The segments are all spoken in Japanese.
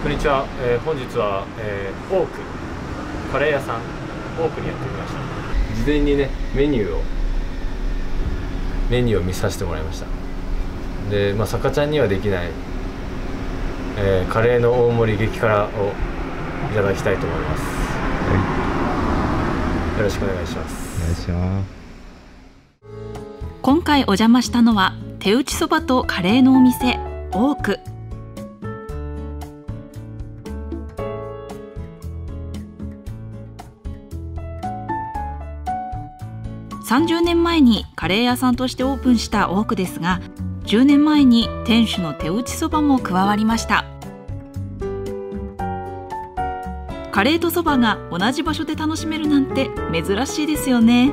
こんにちは。本日は、オークカレー屋さんオークにやってきました。事前にねメニューを見させてもらいました。で、さかちゃんにはできない、カレーの大盛り激辛をいただきたいと思います。はい、よろしくお願いします。 お願いします。 今回お邪魔したのは手打ちそばとカレーのお店オーク。30年前にカレー屋さんとしてオープンしたオークですが、10年前に店主の手打ちそばも加わりました。カレーとそばが同じ場所で楽しめるなんて珍しいですよね。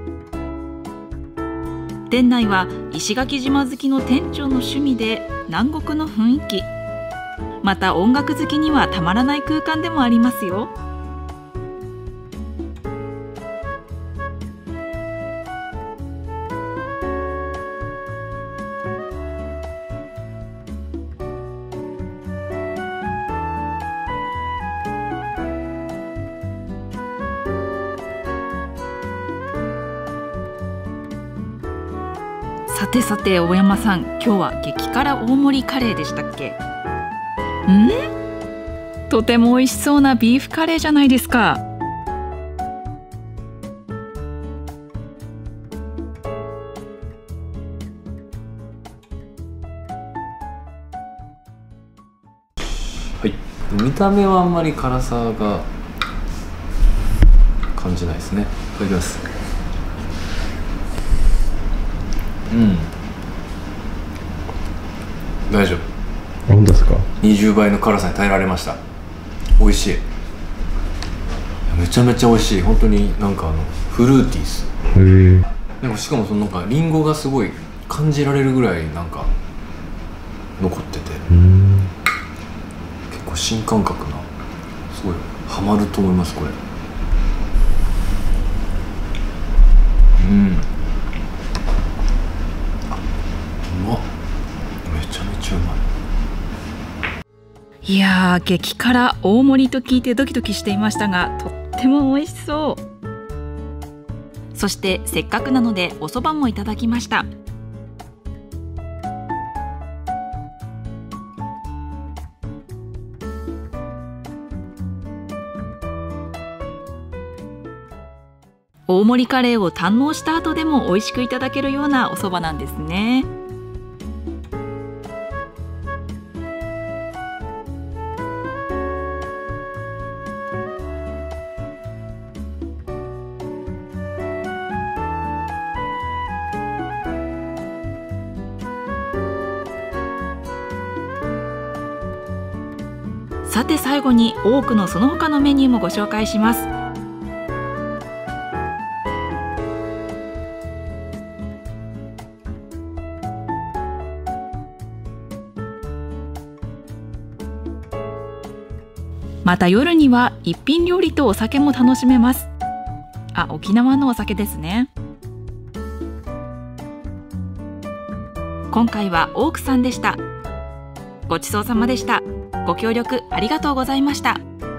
店内は石垣島好きの店長の趣味で南国の雰囲気、また音楽好きにはたまらない空間でもありますよ。さてさて大山さん、今日は激辛大盛りカレーでしたっけ？とても美味しそうなビーフカレーじゃないですか。 はい、見た目はあんまり辛さが感じないですね。いただきます。大丈夫。 本当ですか ？20倍の辛さに耐えられました。美味しい。めちゃめちゃ美味しい。本当になんかフルーティース。なんかしかもそのなんかリンゴがすごい感じられるぐらいなんか残ってて、結構新感覚な、すごいハマると思いますこれ。めちゃめちゃうまい。 いやー、激辛大盛りと聞いてドキドキしていましたが、とっても美味しそう。そしてせっかくなのでお蕎麦もいただきました。大盛りカレーを堪能した後でも美味しくいただけるようなお蕎麦なんですね。さて最後に多くのその他のメニューもご紹介します。また夜には一品料理とお酒も楽しめます。沖縄のお酒ですね。今回はオークさんでした。ごちそうさまでした。ご協力ありがとうございました。